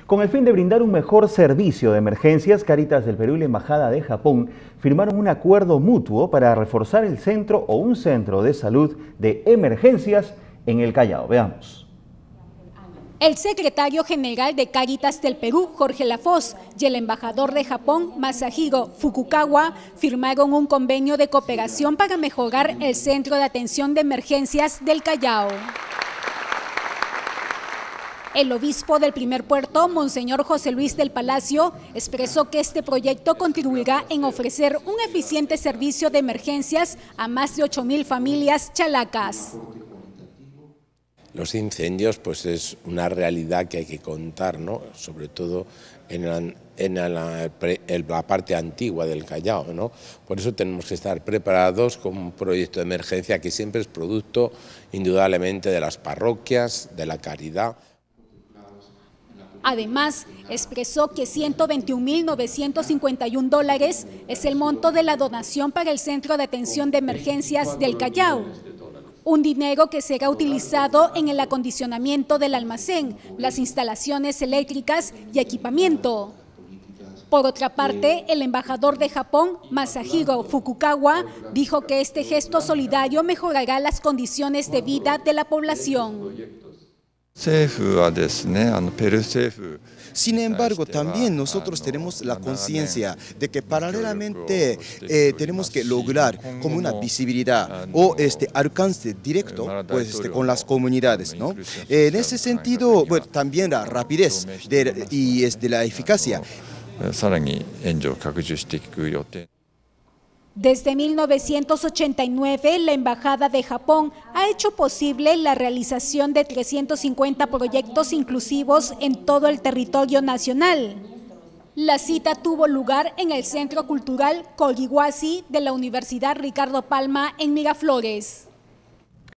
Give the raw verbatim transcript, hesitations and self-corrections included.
Con el fin de brindar un mejor servicio de emergencias, Cáritas del Perú y la Embajada de Japón firmaron un acuerdo mutuo para reforzar el centro o un centro de salud de emergencias en el Callao. Veamos. El secretario general de Cáritas del Perú, Jorge Lafoz, y el embajador de Japón, Masahiro Fukukawa, firmaron un convenio de cooperación para mejorar el centro de atención de emergencias del Callao. El obispo del primer puerto, Monseñor José Luis del Palacio, expresó que este proyecto contribuirá en ofrecer un eficiente servicio de emergencias a más de ocho mil familias chalacas. Los incendios pues es una realidad que hay que contar, ¿no? Sobre todo en, la, en la, en la parte antigua del Callao, ¿no? Por eso tenemos que estar preparados con un proyecto de emergencia que siempre es producto indudablemente de las parroquias, de la caridad. Además, expresó que ciento veintiún mil novecientos cincuenta y un dólares es el monto de la donación para el Centro de Atención de Emergencias del Callao. Un dinero que será utilizado en el acondicionamiento del almacén, las instalaciones eléctricas y equipamiento. Por otra parte, el embajador de Japón, Masahiro Fukukawa, dijo que este gesto solidario mejorará las condiciones de vida de la población. Sin embargo, también nosotros tenemos la conciencia de que paralelamente eh, tenemos que lograr como una visibilidad o este alcance directo pues, este, con las comunidades, ¿no? Eh, en ese sentido, bueno, también la rapidez de, y es de la eficacia. Desde mil novecientos ochenta y nueve, la Embajada de Japón ha hecho posible la realización de trescientos cincuenta proyectos inclusivos en todo el territorio nacional. La cita tuvo lugar en el Centro Cultural Coliguasi de la Universidad Ricardo Palma en Miraflores.